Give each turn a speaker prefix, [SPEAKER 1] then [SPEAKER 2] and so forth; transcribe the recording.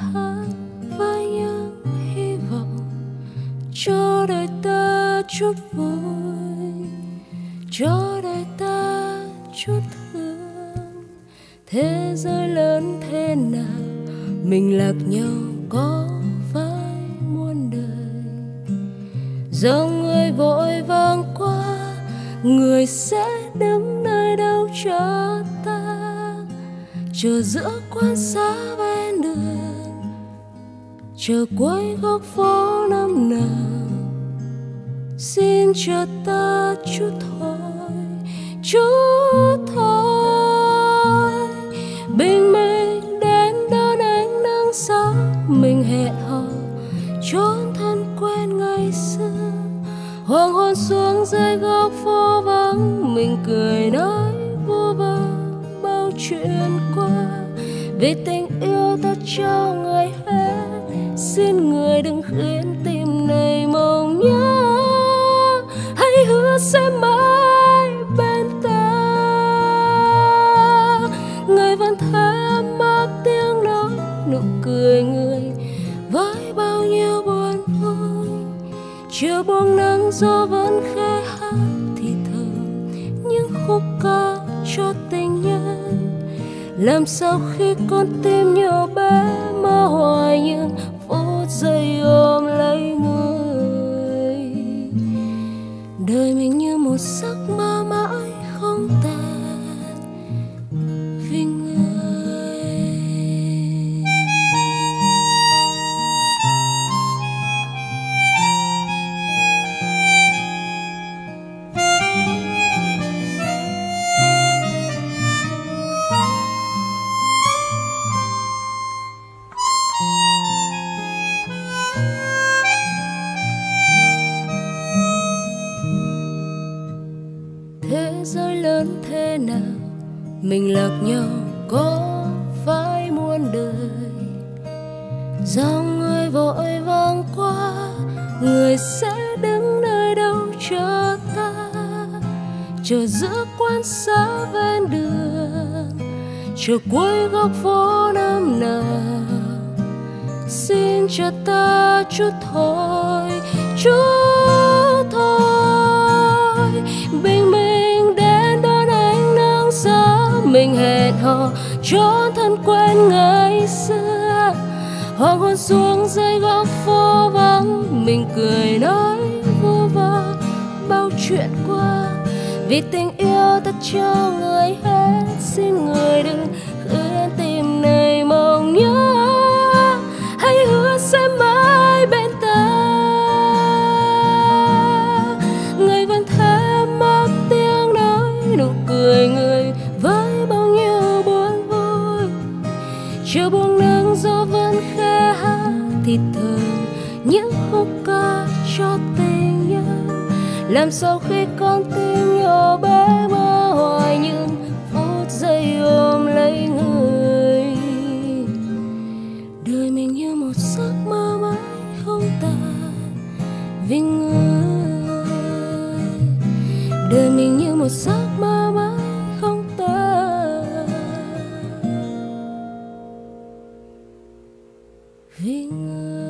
[SPEAKER 1] hát với những hy vọng cho đời ta chút vui, cho đời ta chút thương. Thế giới lớn thế nào mình lạc nhau có phải muôn đời. Dòng người vội vàng qua, người sẽ đứng nơi đâu chờ ta, chờ giữa quán xá ven đường, chờ cuối góc phố năm nào. Xin chờ ta chút thôi, chút thôi. Bình minh đến đón ánh nắng sáng, mình hẹn hò chốn thân quen ngày xưa. Hoàng hôn xuống dưới góc phố vắng, mình cười nói vô vơ bao chuyện qua. Vì tình yêu ta cho người hết, xin người đừng khiến tim này mong nhớ. Hãy hứa sẽ mãi bên ta, người vẫn thơm áp tiếng nói nụ cười người với bao nhiêu buồn vui. Chiều buông nắng gió vẫn khẽ hát thì thầm những khúc ca cho tình nhân. Làm sao khi con tim nhỏ bé mơ hoài những phút giây ôm lấy người. Đời mình như một giấc mơ mãi không tàn vì người. Thế giới lớn thế nào mình lạc nhau có phải muôn đời. Dòng người vội vàng qua, người sẽ đứng nơi đâu chờ ta, chờ giữa quán xá ven đường, chờ cuối góc phố năm nào. Xin cho ta chút thôi, chút thôi. Bình minh đến đón ánh nắng sáng, mình hẹn hò chốn thân quen ngày xưa. Hoàng hôn xuống dưới góc phố vắng, mình cười nói vô vơ bao chuyện qua. Vì tình yêu ta cho người hết, xin người đừng khiến tim này mong nhớ. Hãy hứa sẽ mãi bên ta, người vẫn thơm áp tiếng nói nụ cười người với bao nhiêu buồn vui. Chiều buông nắng gió vẫn khẽ hát thì thầm những khúc ca cho tình nhân. Làm sao khi con tim nhỏ bé mơ hoài những phút giây ôm lấy người. Đời mình như một giấc mơ mãi không tàn vì người. Đời mình như một giấc mơ mãi không tàn vì người.